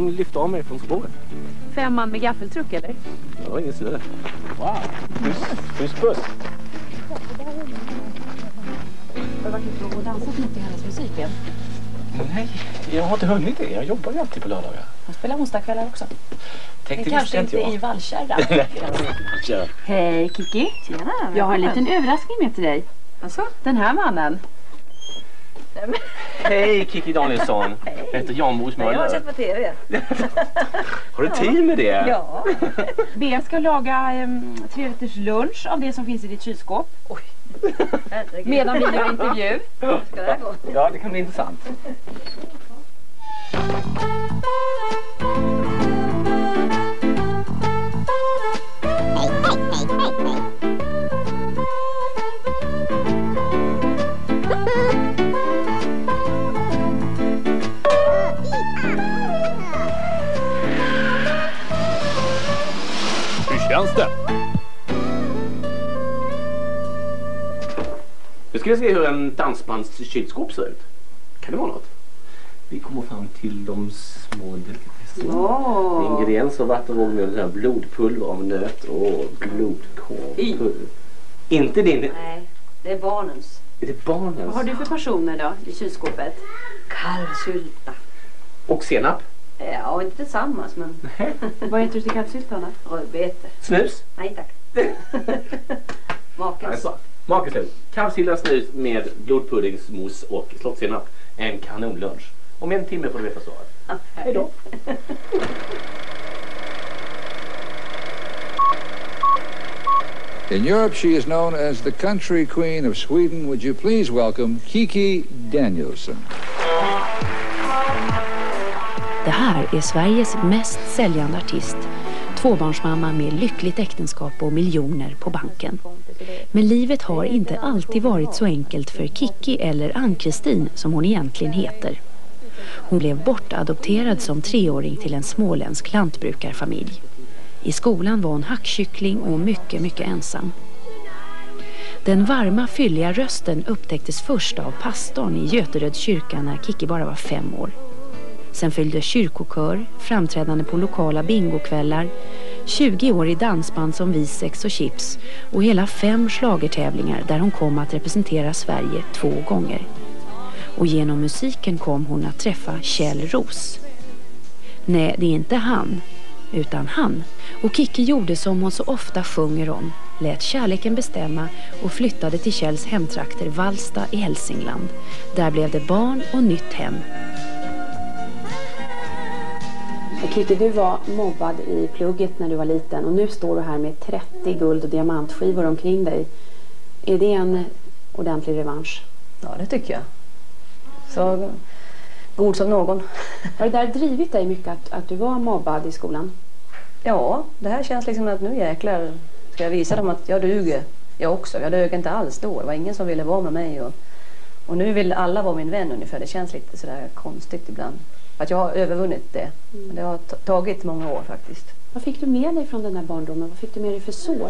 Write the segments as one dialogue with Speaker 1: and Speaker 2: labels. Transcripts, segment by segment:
Speaker 1: de lyfte av mig från spåret.
Speaker 2: 5 man med gaffeltruck, eller?
Speaker 1: Det var ingen snö. Wow, puss puss.
Speaker 2: Har du varit ute och dansat mycket i hennes musiken?
Speaker 1: Nej, jag har inte hunnit det. Jag jobbar ju alltid på lördagar.
Speaker 2: Hon spelar onsdagskvällar också.
Speaker 1: Men
Speaker 2: kanske inte i Vallkärra. Hej Kiki.
Speaker 3: Tjena.
Speaker 2: Jag har en liten överraskning med till dig.
Speaker 3: Alltså?
Speaker 2: Den här mannen.
Speaker 1: Hej Kiki Danielsson.
Speaker 3: Hej.
Speaker 1: Jag heter Jan Borsmöller.
Speaker 3: Jag har sett på tv.
Speaker 1: Har du tid med det?
Speaker 3: Ja.
Speaker 2: Bea ska laga 3-rätters lunch av det som finns i ditt kylskåp.
Speaker 3: Oj. Herregud.
Speaker 2: Medan vi gör intervju.
Speaker 3: Ska det här gå?
Speaker 1: Ja, det kan bli intressant. Hur känns det? Nu ska vi se hur en dansbands kylskåp ser ut. Kan det vara något? Vi kommer fram till de små delikatesserna. Ingredienser, vatten, rågmjöl, blodpulver av nöt och blodkorvpulver. Inte din...
Speaker 3: Nej, det är barnens.
Speaker 1: Är det barnens?
Speaker 2: Vad har du för personer då i kylskåpet?
Speaker 3: Kalvsylta.
Speaker 1: Och senap?
Speaker 3: Ja, inte tillsammans, men...
Speaker 2: Vad äter du till kalvsyltan då?
Speaker 3: Rödbete.
Speaker 1: Snus?
Speaker 3: Nej, tack. Makens.
Speaker 1: Makens. Kalvsylta, snus med blodpuddingsmos och slottsenap. En kanonlunch. Om en timme får du veta svaret. Hej då.
Speaker 4: In Europe, she is known as the country queen of Sweden. Would you please welcome Kiki Danielsson?
Speaker 5: Det här är Sveriges mest säljande artist. Tvåbarnsmamma med lyckligt äktenskap och miljoner på banken. Men livet har inte alltid varit så enkelt för Kiki eller Ann-Kristin som hon egentligen heter. Hon blev bortadopterad som 3-åring till en småländsk lantbrukarfamilj. I skolan var hon hackkyckling och mycket, mycket ensam. Den varma, fylliga rösten upptäcktes först av pastorn i Göteröds kyrka när Kiki bara var 5 år. Sen följde kyrkokör, framträdande på lokala bingokvällar, 20 år i dansband som Visex och Chips och hela 5 schlagertävlingar där hon kom att representera Sverige 2 gånger. Och genom musiken kom hon att träffa Kjell Roos. Nej, det är inte han, utan han. Och Kiki gjorde som hon så ofta sjunger om, lät kärleken bestämma och flyttade till Kjells hemtrakter Vallsta i Hälsingland. Där blev det barn och nytt hem.
Speaker 2: Kiki, du var mobbad i plugget när du var liten och nu står du här med 30 guld- och diamantskivor omkring dig. Är det en ordentlig revansch?
Speaker 3: Ja, det tycker jag. Så god som någon.
Speaker 2: Har det där drivit dig mycket att du var mobbad i skolan?
Speaker 3: Ja, det här känns liksom att nu jäklar ska jag visa dem att jag duger. Jag också. Jag dög inte alls då. Det var ingen som ville vara med mig. Och nu vill alla vara min vän ungefär. Det känns lite sådär konstigt ibland. Att jag har övervunnit det. Men det har tagit många år faktiskt.
Speaker 2: Vad fick du med dig från den här barndomen? Vad fick du med dig för sår?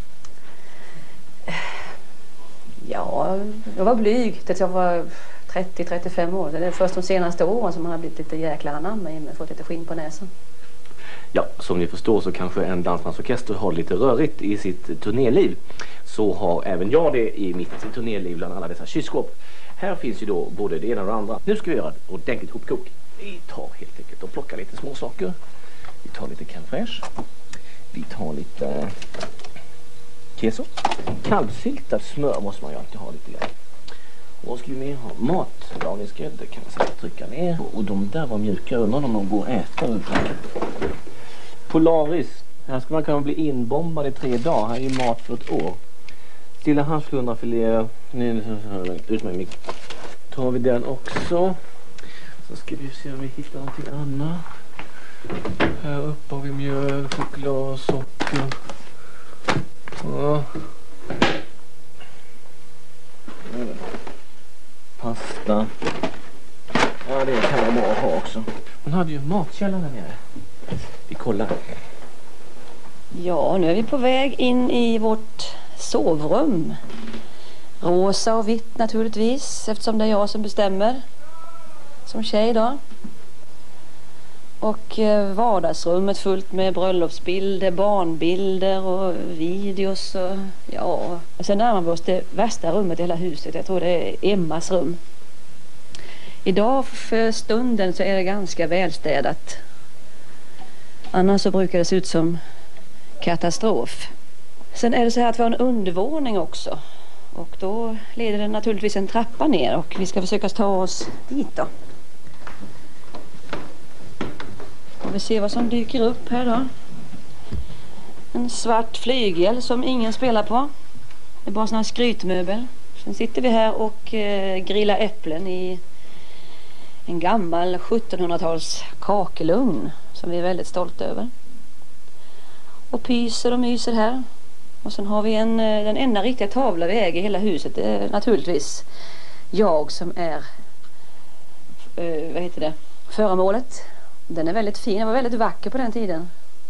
Speaker 3: Ja, jag var blyg tills jag var 30-35 år. Det är först de senaste åren som man har blivit lite jäkla anamma med fått lite skinn på näsan.
Speaker 1: Ja, som ni förstår så kanske en dansbandsorkester har lite rörigt i sitt turnéliv. Så har även jag det i mitt turnéliv bland alla dessa kylskåp. Här finns ju då både det ena och det andra. Nu ska vi göra ett ordentligt hopkok. Vi tar helt enkelt och plockar lite små saker. Vi tar lite crème fraîche. Vi tar lite keso. Kalvsyltad smör måste man ju alltid ha lite grann. Och vad ska vi mer ha? Matlagningsgrädde kan man säga, trycka ner. Och de där var mjuka, undrar om de går att äta. Polaris. Här ska man kunna bli inbombad i 3 dagar. Här är ju mat för ett år. Stilla havsflundrafiléer. Ut med mig. Tar vi den också. Så ska vi se om vi hittar någonting annat. Här uppe har vi mjöl, choklad, socker. Ja. Pasta. Ja, det kan vara bra att ha också. Hon hade ju matkällan där nere. Vi kollar.
Speaker 3: Ja, nu är vi på väg in i vårt sovrum. Rosa och vitt naturligtvis, eftersom det är jag som bestämmer. Som tjej då. Och vardagsrummet fullt med bröllopsbilder, barnbilder och videos. Och, ja. Och sen närmar vi oss det värsta rummet i hela huset. Jag tror det är Emmas rum. Idag för stunden så är det ganska välstädat. Annars så brukar det se ut som katastrof. Sen är det så här att vi har en undervåning också. Och då leder det naturligtvis en trappa ner och vi ska försöka ta oss dit då. Och vi ser vad som dyker upp här då. En svart flygel som ingen spelar på. Det är bara sån här skrytmöbel. Sen sitter vi här och grillar äpplen i en gammal 1700-tals kakelugn som vi är väldigt stolta över. Och pyser och myser här. Och sen har vi den enda riktiga tavla vi äger i hela huset. Det är naturligtvis jag som är föremålet. Den är väldigt fin. Den var väldigt vacker på den tiden.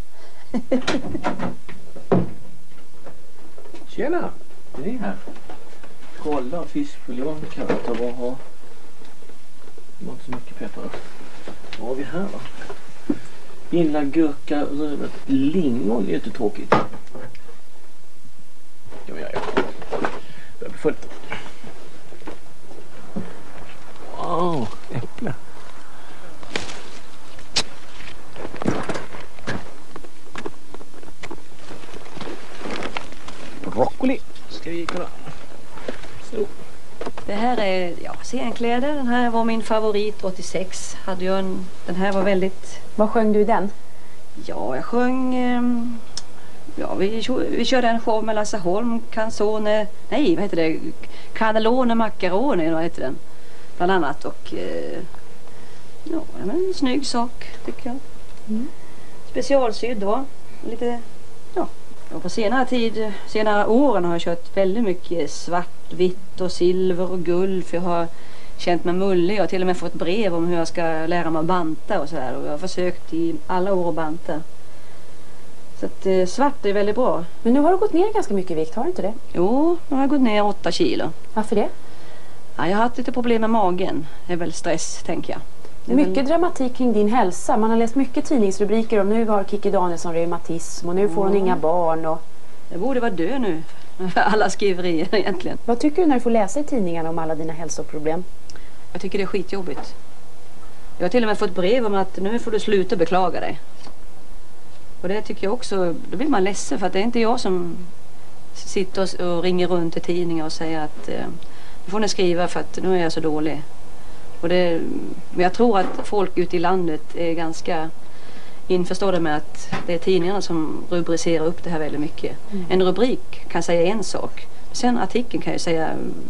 Speaker 1: Tjena! Det är här. Kolla, fiskbuljong, kartor, vad har... Det var inte så mycket peppar. Vad har vi här då? Inla, gurka, rövet, lingon är inte tråkigt. Ja, börjar bli fullt. Wow, äpple. Broccoli ska vi kunna. Så.
Speaker 3: Det här är scenkläder. Den här var min favorit 86. Den här var väldigt...
Speaker 2: Vad sjöng du i den?
Speaker 3: Ja, jag sjöng... vi körde en show med Lasse Holm, Canzone... Nej, vad heter det? Cannellone Macaroni, vad heter den? Bland annat. Och... en snygg sak, tycker jag. Mm. Specialsydd då. Lite... Ja. Och på senare åren har jag kört väldigt mycket svart, vitt och silver och guld. För jag har känt mig mullig. Jag har till och med fått brev om hur jag ska lära mig att banta och sådär. Och jag har försökt i alla år att banta. Så att svart är väldigt bra.
Speaker 2: Men nu har du gått ner ganska mycket i vikt, har du inte det?
Speaker 3: Jo, nu har jag gått ner 8 kilo.
Speaker 2: Varför det?
Speaker 3: Ja, jag har haft lite problem med magen. Det är väl stress, tänker jag.
Speaker 2: Mycket dramatik kring din hälsa. Man har läst mycket tidningsrubriker om nu har Kikki Danielsson reumatism och nu får hon inga barn. Och...
Speaker 3: Jag borde vara död nu. Alla skriverier egentligen.
Speaker 2: Vad tycker du när du får läsa i tidningarna om alla dina hälsoproblem?
Speaker 3: Jag tycker det är skitjobbigt. Jag har till och med fått brev om att nu får du sluta beklaga dig. Och det tycker jag också, då blir man ledsen för att det är inte jag som sitter och ringer runt till tidningar och säger att nu får ni skriva för att nu är jag så dålig. Men jag tror att folk ute i landet är ganska införstådda med att det är tidningarna som rubricerar upp det här väldigt mycket. En rubrik kan säga en sak. Sen artikeln kan ju säga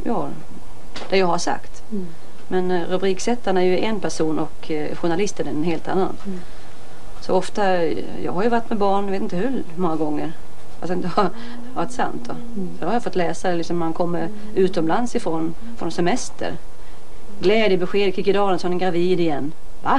Speaker 3: det jag har sagt. Men rubriksättarna är ju en person och journalisten är en helt annan. Så ofta, jag har ju varit med barn, jag vet inte hur många gånger. Alltså det har varit sant då. Så då har jag fått läsa liksom man kommer utomlands ifrån från semester. Glädjebesked, Kikki Danielsson är gravid igen. Va?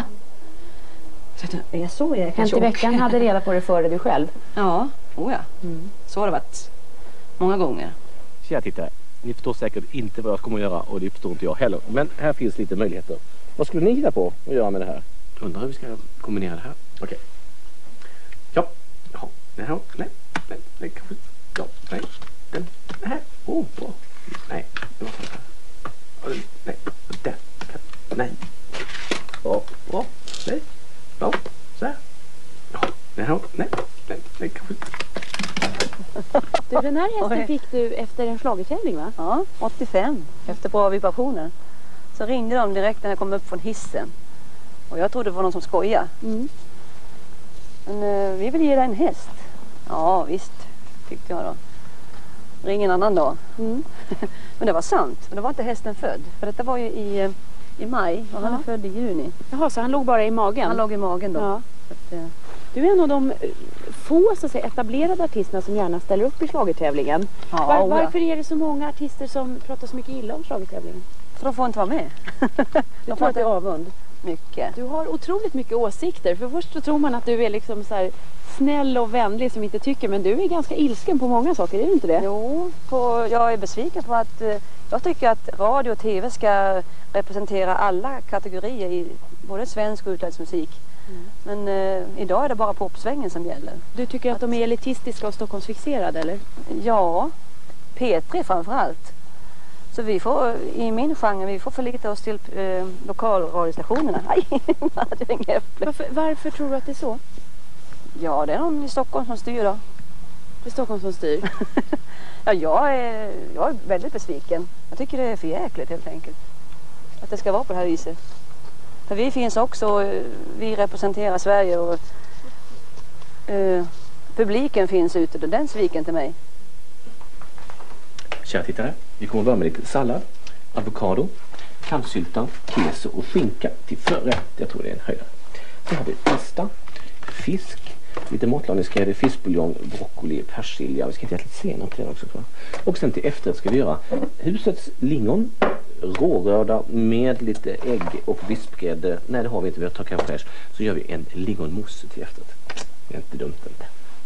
Speaker 3: Så är jag så jäkla
Speaker 2: Hänt i veckan hade reda på det före du själv.
Speaker 3: Ja, så har det varit många gånger.
Speaker 1: Kära tittare, ni förstår säkert inte vad jag kommer att göra och det förstår inte jag heller. Men här finns lite möjligheter. Vad skulle ni hitta på att göra med det här? Undrar hur vi ska kombinera det här. Okej. Ja. Jaha. Det här. Nej. Kanske. Ja. Nej. Den här. Bra. Nej. Det var så här. Nej. Där. Nej. Bra. Nej. Bra. Så här. Ja. Det här. Nej. Kanske.
Speaker 2: Du, den här hästen fick du efter en schlagertävling, va?
Speaker 3: Ja, 85. Efter bra vibrationer. Så ringde de direkt när jag kom upp från hissen. Och jag trodde det var någon som skojade. Men vi vill ge dig en häst. Ja, visst, tyckte jag då. Ring en annan dag. Men det var sant. Men det var inte hästen född. För detta var ju i maj och han är född i juni.
Speaker 2: Jaha, så han låg bara i magen?
Speaker 3: Han låg i magen då.
Speaker 2: Ja.
Speaker 3: Så att,
Speaker 2: du är en av de få så att säga, etablerade artisterna som gärna ställer upp i schlagertävlingen. Varför är det så många artister som pratar så mycket illa om schlagertävlingen?
Speaker 3: För de får inte vara med.
Speaker 2: Du tror att det är avund?
Speaker 3: Mycket.
Speaker 2: Du har otroligt mycket åsikter. För först så tror man att du är liksom så här snäll och vänlig som inte tycker. Men du är ganska ilsken på många saker, är du inte det?
Speaker 3: Jo, jag är besviken på att jag tycker att radio och tv ska representera alla kategorier i både svensk och utlandsmusik. Men idag är det bara popsvängen som gäller.
Speaker 2: Du tycker att de är elitistiska och Stockholmsfixerade, eller?
Speaker 3: Ja, P3 framförallt. Så vi får, i min genre, vi får förlita oss till lokalradiostationerna. Nej, jag inga äpple.
Speaker 2: Varför tror du att det är så?
Speaker 3: Ja, det är någon i Stockholm som styr då.
Speaker 2: Det är Stockholm som styr?
Speaker 3: Ja, jag är väldigt besviken. Jag tycker det är för jäkligt helt enkelt. Att det ska vara på det här viset. För vi finns också, vi representerar Sverige och publiken finns ute och den sviken till mig.
Speaker 1: Kära tittare, vi kommer att börja med lite sallad, avokado, kallsylta, keso och skinka till förrätt. Jag tror det är en höjdare. Sen har vi pasta, fisk, lite matlagningsgrädde, fiskbuljong, broccoli, persilja. Vi ska hitta lite senap till det också, tror jag. Och sen till efterrätt ska vi göra husets lingon, rårörda med lite ägg och vispgrädde. Nej, det har vi inte, vi har tagit fräsch. Så gör vi en lingonmousse till efterrätt. Det är inte dumt inte.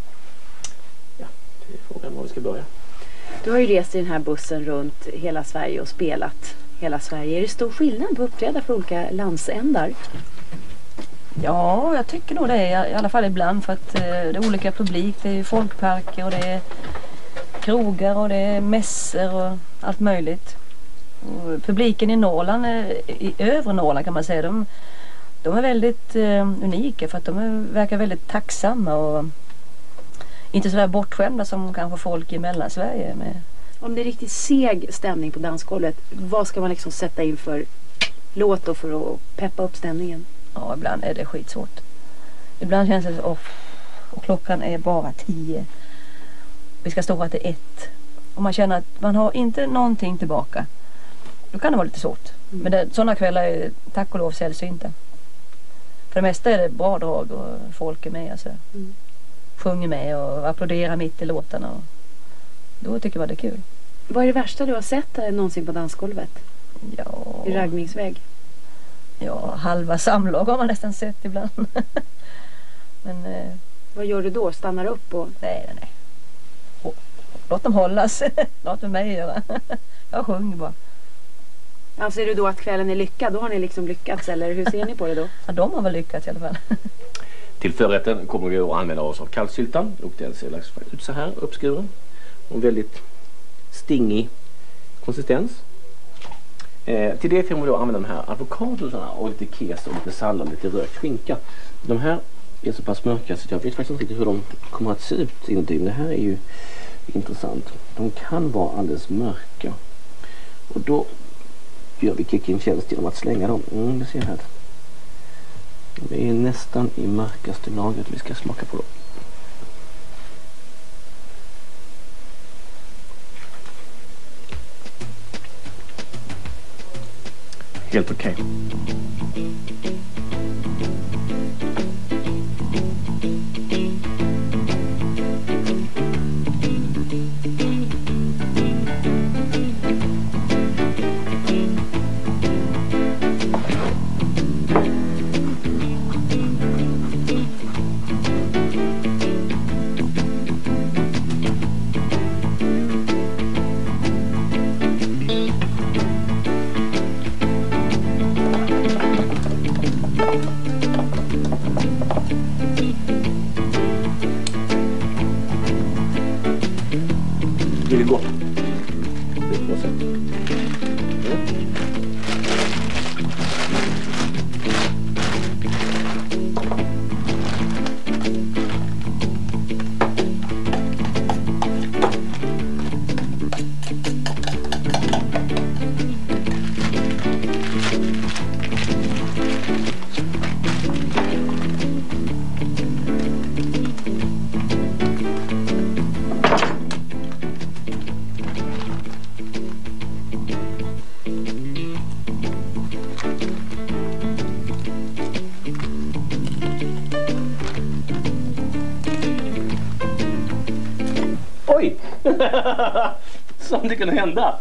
Speaker 1: Ja, det är frågan var vi ska börja.
Speaker 2: Du har ju rest i den här bussen runt hela Sverige och spelat hela Sverige. Är det stor skillnad på att uppträda för olika landsändar?
Speaker 3: Ja, jag tycker nog det är, i alla fall ibland, för att det är olika publik. Det är folkparker och det är krogar och det är mässor och allt möjligt. Och publiken i Norrland, i övre Norrland kan man säga, de är väldigt unika för att verkar väldigt tacksamma och inte så där bortskämda som kanske folk i Mellansverige med.
Speaker 2: Om det är riktigt seg stämning på dansgolvet, vad ska man liksom sätta in för låt då för att peppa upp stämningen?
Speaker 3: Ja, ibland är det skitsvårt. Ibland känns det så, och klockan är bara 10. Vi ska stå till 1. Och man känner att man har inte någonting tillbaka. Då kan det vara lite svårt. Men sådana kvällar är tack och lov sällsynta. För det mesta är det bra drag och folk är med. Alltså. Sjunger med och applåderar mitt i låtarna. Och då tycker jag det är kul.
Speaker 2: Vad är det värsta du har sett någonsin på dansgolvet?
Speaker 3: Ja.
Speaker 2: I raggningsväg?
Speaker 3: Ja, halva samlag har man nästan sett ibland. Men
Speaker 2: vad gör du då? Stannar upp och...
Speaker 3: Nej. Låt dem hållas. Låt med mig göra. Jag sjunger bara.
Speaker 2: Anser du då att kvällen är lyckad? Då har ni liksom lyckats, eller hur ser ni på det då?
Speaker 3: Ja, de har väl lyckats i alla fall.
Speaker 1: Till förrätten kommer vi att använda oss av kallsyltan. Och den ser ut så här, uppskuren. Och väldigt stingig konsistens. Till det kommer vi då använda de här avokadosarna och lite keso och lite sallad och lite rökt skinka. De här är så pass mörka så jag vet faktiskt inte riktigt hur de kommer att se ut inuti. Men det här är ju intressant. De kan vara alldeles mörka. Och då gör vi Kiki en tjänst genom att slänga dem. Det ser här. De är nästan i mörkaste laget. Vi ska smaka på dem. Helt okej. Det är gott. Det är gott. Oj! Som det kunde hända.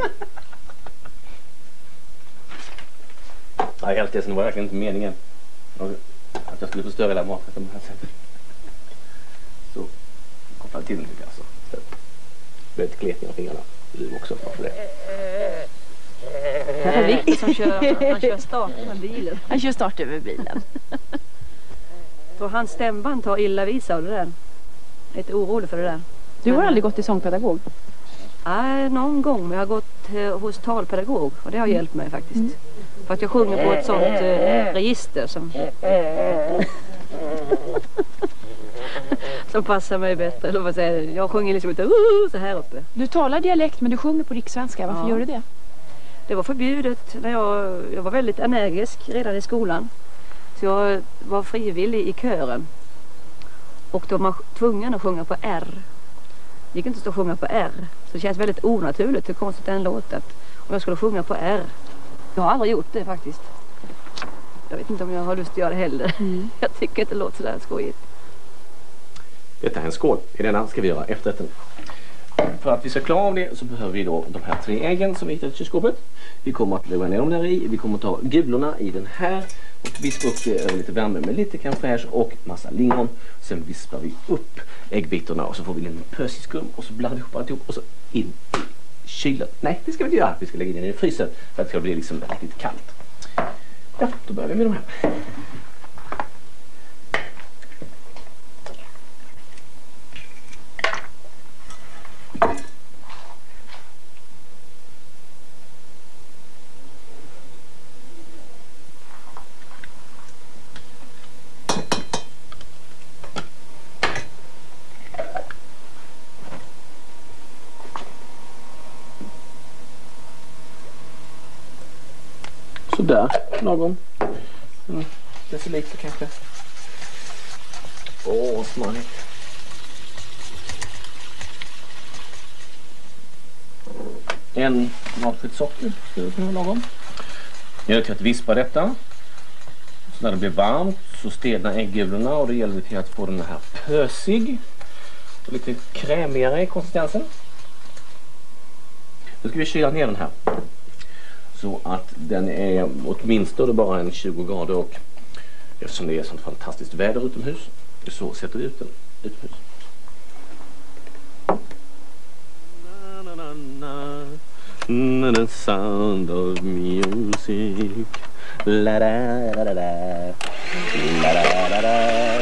Speaker 1: Ja, helt det var verkligen inte meningen att jag skulle förstöra hela maträtten på det här sättet. Så koppla till nu alltså. Väldigt kletning av fingrarna. Du också för det.
Speaker 3: Det är Victor som kör start med bilen.
Speaker 2: Han kör start över bilen.
Speaker 3: För hans stämband tar illa vid sig av det där. Lite orolig för det där.
Speaker 2: Du har aldrig gått till sångpedagog?
Speaker 3: Nej, någon gång. Men jag har gått hos talpedagog. Och det har hjälpt mig faktiskt. För att jag sjunger på ett sånt register som passar mig bättre. Eller vad säger jag? Jag sjunger liksom inte så här uppe.
Speaker 2: Du talar dialekt men du sjunger på rikssvenska. Varför gör du det?
Speaker 3: Det var förbjudet när jag var väldigt energisk redan i skolan. Så jag var frivillig i kören. Och då var man tvungen att sjunga på R. Det gick inte att stå och sjunga på R. Så det känns väldigt onaturligt hur konstigt den låter. Om jag skulle sjunga på R. Jag har aldrig gjort det faktiskt. Jag vet inte om jag har lust att göra det heller. Jag tycker inte det låter sådär skojigt.
Speaker 1: Detta är en skål. I denna ska vi göra efterrätten. För att vi ska klara av det så behöver vi då de här 3 äggen som vi hittade i kylskåpet. Vi kommer att lägga ner dem där i. Vi kommer att ta gulorna i den här och vispa upp det över lite värme med lite crème fraîche och massa lingon. Sen vispar vi upp äggbitorna och så får vi en pösig skum och så blandar vi ihop alltihop och så in i kylen. Nej, det ska vi inte göra. Vi ska lägga in den i frysen för att det ska bli liksom riktigt kallt. Ja, då börjar vi med de här. Sådär, lagom. Deciliter kanske. Åh, smarrigt. En matsked socker skulle kunna vara lagom. Jag kan vispa detta. Så när det blir varmt så stelnar äggulorna och det gäller till att få den här pösig och lite krämigare i konsistensen. Nu ska vi kyla ner den här. Så att den är åtminstone bara en 20 grader och eftersom det är sånt fantastiskt väder utomhus så sätter vi ut den utomhus. The sound of music. La da da da da. La da da da.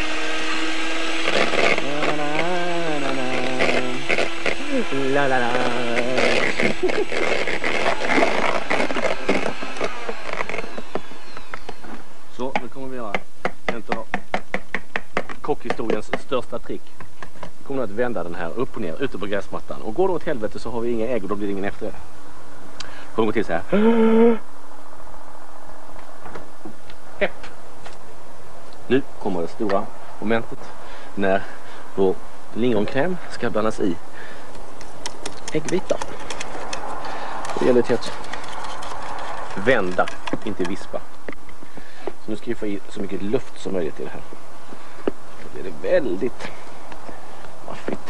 Speaker 1: La la la. Så, nu kommer vi göra en av kockhistoriens största trick. Vi kommer att vända den här upp och ner ute på gräsmattan. Och går det åt helvete så har vi inga ägg och då blir det ingen efterrätt. Kommer gå till så här. Hepp. Nu kommer det stora momentet när vår lingonkräm ska blandas i äggvitar. Det gäller till att vända, inte vispa. Så nu ska vi få i så mycket luft som möjligt i det här. Då blir det väldigt maffigt.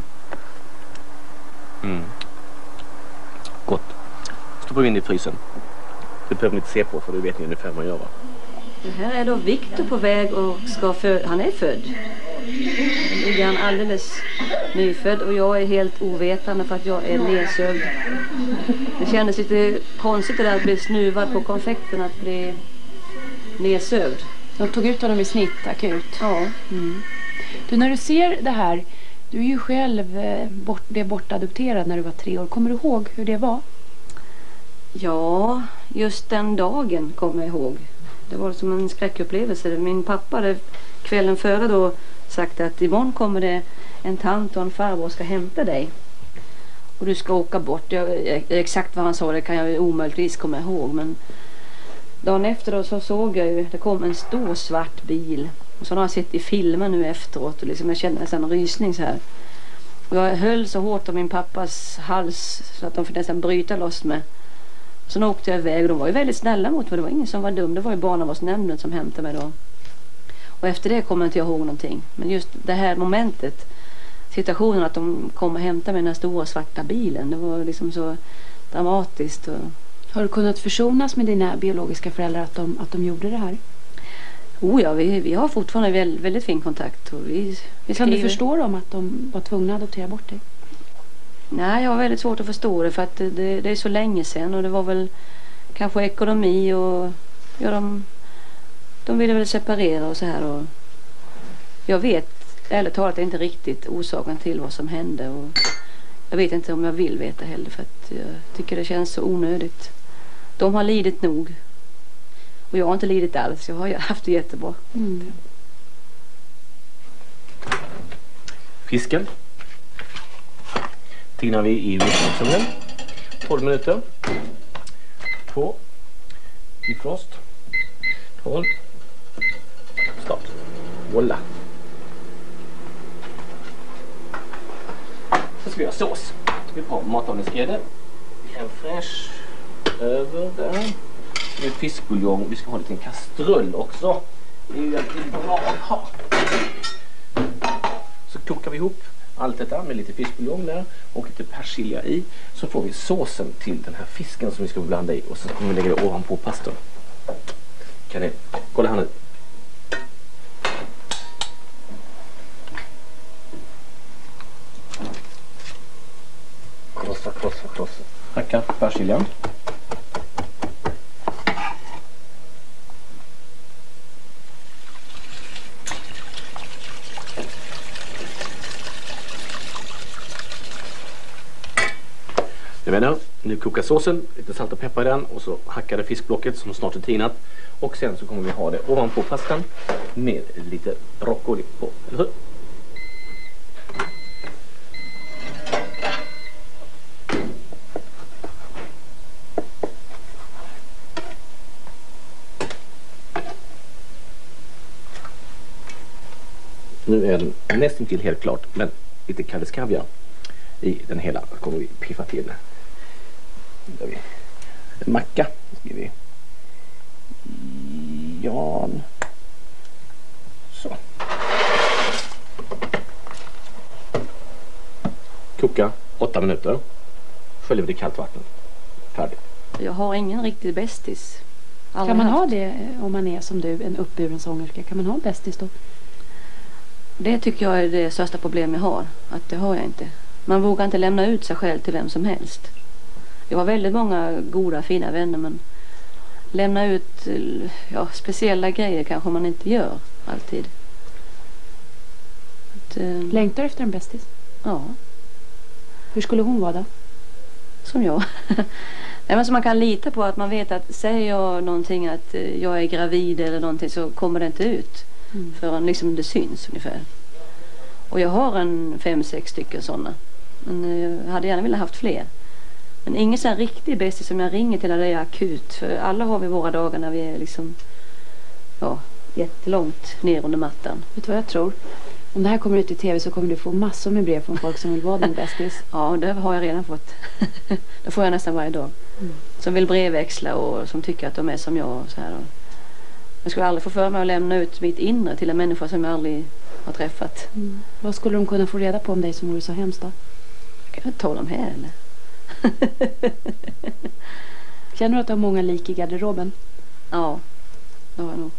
Speaker 1: Gott. Stoppar vi in i frysen. Det behöver ni inte se på för det vet ni ungefär vad man gör, va?
Speaker 3: Det här är då Victor på väg och han är född. Nu är han alldeles nyfödd och jag är helt ovetande för att jag är nedsövd. Det kändes lite konstigt det där att bli snuvad på konfekten, att bli nedsövd.
Speaker 2: De tog ut honom i snitt akut.
Speaker 3: Ja.
Speaker 2: Du, när du ser det här, du är ju själv bortadopterad när du var 3 år. Kommer du ihåg hur det var?
Speaker 3: Ja, just den dagen kommer jag ihåg. Det var som en skräckupplevelse. Min pappa hade kvällen före då sagt att imorgon kommer det en tant och en farbror ska hämta dig. Och du ska åka bort. Exakt vad han sa, det kan jag omöjligtvis komma ihåg. Men dagen efter då så såg jag ju, det kom en stor svart bil. Och så har jag sett i filmen nu efteråt och liksom jag kände nästan en rysning så här. Och jag höll så hårt om min pappas hals så att de fick nästan bryta loss med. Så åkte jag iväg och de var ju väldigt snälla mot mig. Det var ingen som var dum. Det var ju barnavårdsnämnden som hämtade mig då. Och efter det kommer jag inte ihåg någonting. Men just det här momentet, situationen att de kom och hämtade mig i den här stora svarta bilen. Det var liksom så dramatiskt.
Speaker 2: Har du kunnat försonas med dina biologiska föräldrar att de gjorde det här?
Speaker 3: Oh ja, vi har fortfarande väldigt fin kontakt. Och vi
Speaker 2: kan du förstå dem att de var tvungna att adoptera bort dig?
Speaker 3: Nej, jag har väldigt svårt att förstå det för att det är så länge sedan och det var väl kanske ekonomi och ja, de ville väl separera och så här och Jag vet ärligt talat inte riktigt orsaken till vad som hände. Och jag vet inte om jag vill veta heller, för att jag tycker det känns så onödigt. De har lidit nog. Och jag har inte lidit alls. Jag har haft det jättebra.
Speaker 1: Fisken tinar vi i mikrougnen 12 minuter. 2 defrost 12 stopp. Voila. Så ska vi göra sås. Vi har matavningsgrädde, en fräsch över där. Med fiskbuljong. Vi ska ha en liten kastrull också. Det är ju alltid bra att ha. Så kokar vi ihop allt detta med lite fiskbuljong där och lite persilja i. Så får vi såsen till den här fisken som vi ska blanda i. Och så kommer vi lägga det ovanpå pastan. Kan ni kolla här nu? Krossa. Hacka persiljan. Vänner, nu kokar såsen, lite salt och peppar i den och så hackade fiskblocket som snart är tinat. Och sen så kommer vi ha det ovanpå pastan med lite broccoli på, eller hur? Nu är den nästan till helt klart, men lite kalles kaviar i den hela kommer vi piffa till. Där vi en macka skriver vi. Jan. Så. Koka 8 minuter. Sköljer vi det i kallt vatten. Färdigt.
Speaker 3: Jag har ingen riktig bästis.
Speaker 2: Kan man ha det om man är som du, en uppburen sångerska? Kan man ha bästis då?
Speaker 3: Det tycker jag är det största problem jag har. Att det har jag inte. Man vågar inte lämna ut sig själv till vem som helst. Jag har väldigt många goda, fina vänner, men lämna ut speciella grejer kanske man inte gör alltid.
Speaker 2: Längtar efter en bästis?
Speaker 3: Ja.
Speaker 2: Hur skulle hon vara då?
Speaker 3: Som jag. Men så man kan lita på att man vet att säger jag någonting att jag är gravid eller någonting så kommer det inte ut. Förrän liksom det syns ungefär. Och jag har 5-6 stycken sådana. Men jag hade gärna velat haft fler. Men ingen sån riktig bästis som jag ringer till när det är akut. För alla har vi våra dagar när vi är liksom jättelångt ner under mattan.
Speaker 2: Vet du vad jag tror? Om det här kommer ut i tv så kommer du få massor med brev från folk som vill vara din bästis.
Speaker 3: Ja, det har jag redan fått. Det får jag nästan varje dag. Som vill brevväxla och som tycker att de är som jag. Och så här. Jag skulle aldrig få för mig att lämna ut mitt inre till en människa som jag aldrig har träffat.
Speaker 2: Vad skulle de kunna få reda på om dig som vore så hemskt då?
Speaker 3: Kan jag inte tala om här eller?
Speaker 2: Känner du att du har många lik i garderoben?
Speaker 3: Ja, det har jag nog.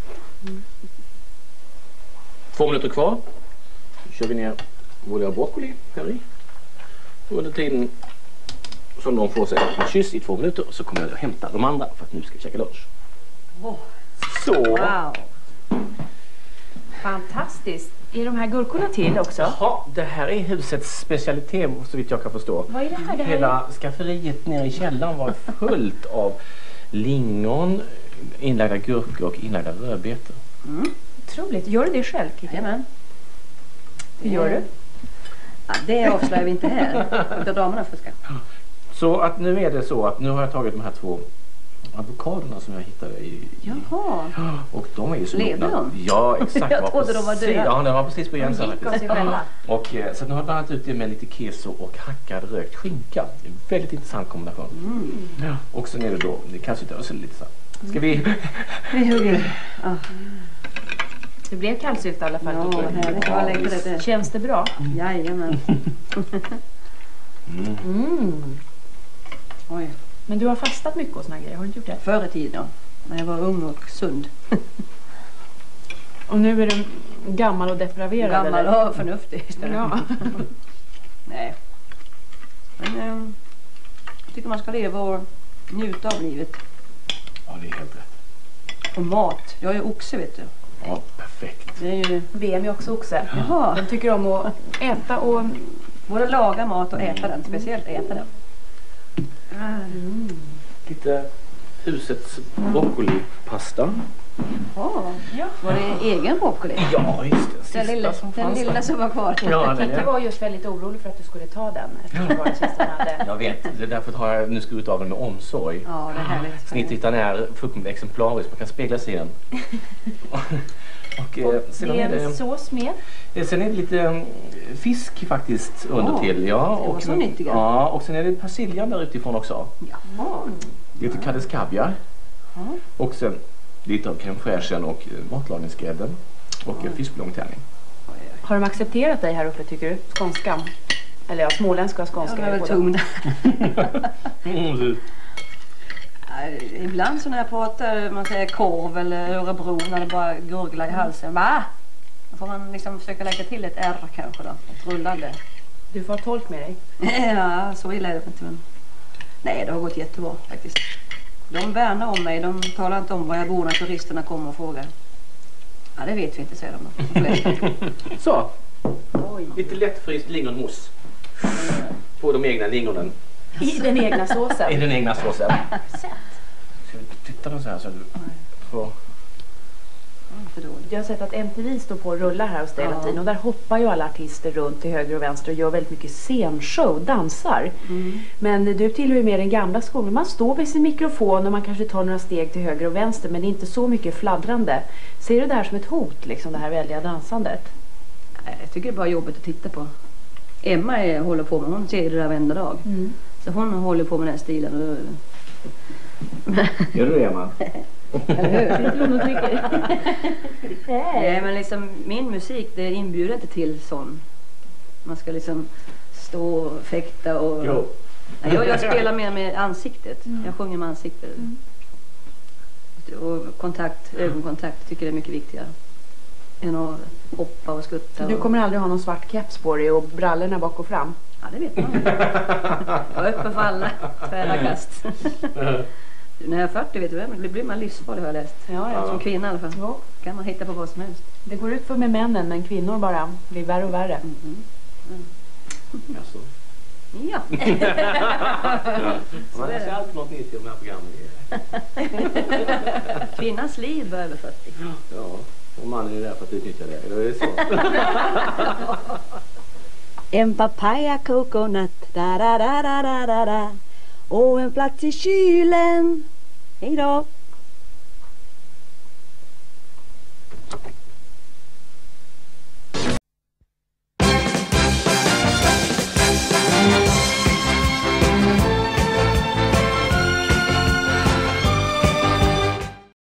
Speaker 1: 2 minuter kvar. Nu kör vi ner våra broccoli här i. Och under tiden som de får sig en kyss i 2 minuter så kommer jag att hämta de andra för att nu ska vi käka lunch. Så.
Speaker 6: Wow. Fantastiskt. Är de här gurkorna till också?
Speaker 1: Ja, det här är husets specialitet så vitt jag kan förstå.
Speaker 6: Vad är det här?
Speaker 1: Hela skafferiet nere i källaren var fullt av lingon, inlagda gurkor och inlagda rödbetor.
Speaker 6: Otroligt. Gör du det själv, Kiki?
Speaker 3: Jajamän.
Speaker 6: Hur gör du?
Speaker 3: Ja, det avslöjar vi inte här. Utan damerna fuskar.
Speaker 1: Så att nu är det så att nu har jag tagit de här 2 avokaderna som jag hittade i...
Speaker 3: Jaha.
Speaker 1: Och de är ju så
Speaker 3: Levde de?
Speaker 1: Ja, exakt.
Speaker 3: Jag trodde de var döda.
Speaker 1: Ja, de var precis på gränsen
Speaker 6: De gick av
Speaker 1: faktiskt.
Speaker 6: sig själva.
Speaker 1: Och så nu har jag blandat ut det med lite keso och hackad rökt skinka. Det är en väldigt intressant kombination. Ja. Och sen är det då, det kanske inte är lite så. Ska vi...
Speaker 3: Vi hugger. Ja.
Speaker 6: Det blev kallsylt i alla fall.
Speaker 3: Ja, vad härligt. Jag längtar lite.
Speaker 6: Känns det bra?
Speaker 3: Jajamän. Oj.
Speaker 6: Men du har fastat mycket och såna grejer, har du inte gjort det?
Speaker 3: Förr i tiden, ja. När jag var ung och sund.
Speaker 6: Och nu är du gammal och depraverad?
Speaker 3: Gammal
Speaker 6: eller?
Speaker 3: och förnuftig istället.
Speaker 6: Ja.
Speaker 3: Nej. Men jag tycker man ska leva och njuta av livet.
Speaker 1: Ja, det är helt rätt.
Speaker 3: Och mat. Jag är oxe, vet du.
Speaker 1: Ja, perfekt.
Speaker 3: Det är ju...
Speaker 6: VM är också oxe.
Speaker 3: Jaha.
Speaker 6: De tycker om att äta och...
Speaker 3: Både laga mat och äta den. Speciellt äta den.
Speaker 1: Lite husets broccolipasta.
Speaker 3: Ja. Var det egen broccoli?
Speaker 1: Ja, just det.
Speaker 3: Den lilla som var kvar.
Speaker 1: Ja,
Speaker 6: Jag var just väldigt orolig för att du skulle ta den. Eftersom varukästen hade...
Speaker 1: Jag vet, det är därför har jag nu skurit av den med omsorg.
Speaker 3: Ja, det är härligt.
Speaker 1: Snittytan är fullkomligt exemplarisk, man kan spegla sig i den. Och sen
Speaker 6: det är
Speaker 1: är
Speaker 6: en sås med.
Speaker 1: Sen är det lite fisk faktiskt under till. Ja,
Speaker 3: det var så nyttiga.
Speaker 1: Ja, och sen är det persiljan där utifrån också.
Speaker 3: Ja.
Speaker 1: Lite Kalles kaviar. Och sen lite av crème fraîchen och matlagningsgrädden. Och en fiskbuljongtärning.
Speaker 6: Har de accepterat dig här uppe tycker du? Skånskan? Eller ja, småländska och skånska.
Speaker 3: Ja, det är väl tung. Ibland så när jag pratar, man säger korv eller Örebro, när det bara gurglar i halsen. Då får man liksom försöka lägga till ett R kanske då. Ett rullande.
Speaker 6: Du får ha tolk med dig.
Speaker 3: Ja, så illa är det inte. Men... Nej, det har gått jättebra faktiskt. De värnar om mig. De talar inte om var jag bor när turisterna kommer och frågar. Ja, det vet vi inte, säger de.
Speaker 1: Så. Lite lättfryst lingonmousse. På de egna lingonen.
Speaker 6: I den egna såsen.
Speaker 1: I den egna såsen. Ska vi titta på så här så du får...
Speaker 6: Jag har sett att MTV står på och rullar här hos dig hela tiden. Och där hoppar ju alla artister runt till höger och vänster och gör väldigt mycket scenshow, dansar. Men du tillhör ju mer den gamla skolan. Man står vid sin mikrofon och man kanske tar några steg till höger och vänster. Men det är inte så mycket fladdrande. Ser du det här som ett hot, liksom det här väldiga dansandet?
Speaker 3: Nej, jag tycker det är bara jobbigt att titta på. Emma håller på med, hon ser det där varenda dag. Så hon håller på med den här stilen.
Speaker 1: Gör du det, Emma?
Speaker 3: Eller hur? Nej, men liksom min musik, det inbjuder inte till sån. Man ska liksom stå och fäkta och...
Speaker 1: Jo.
Speaker 3: Nej, jag spelar mer med ansiktet. Jag sjunger med ansiktet. Och kontakt, ögonkontakt tycker jag är mycket viktigare. Än att hoppa och skutta.
Speaker 6: Du kommer aldrig ha någon svart keps på dig och brallorna bak och fram?
Speaker 3: Ja, det vet man. Jag är öppen för alla tvära kast. När jag är 40 vet du, det blir man livsfarlig har jag läst.
Speaker 6: Ja.
Speaker 3: Som kvinna i alla fall.
Speaker 6: Ja.
Speaker 3: Kan man hitta på vad som helst.
Speaker 6: Det går ut för med männen, men kvinnor bara blir värre och värre.
Speaker 1: Alltså.
Speaker 3: Ja.
Speaker 1: Man ser alltid något nytt i de här programmen.
Speaker 3: Kvinnans liv börjar över 40.
Speaker 1: Ja, och mannen är där för att utnyttja det. Det är så.
Speaker 7: En papaya coconut, da da da da da da da. Och en plats i kylen. Hej då.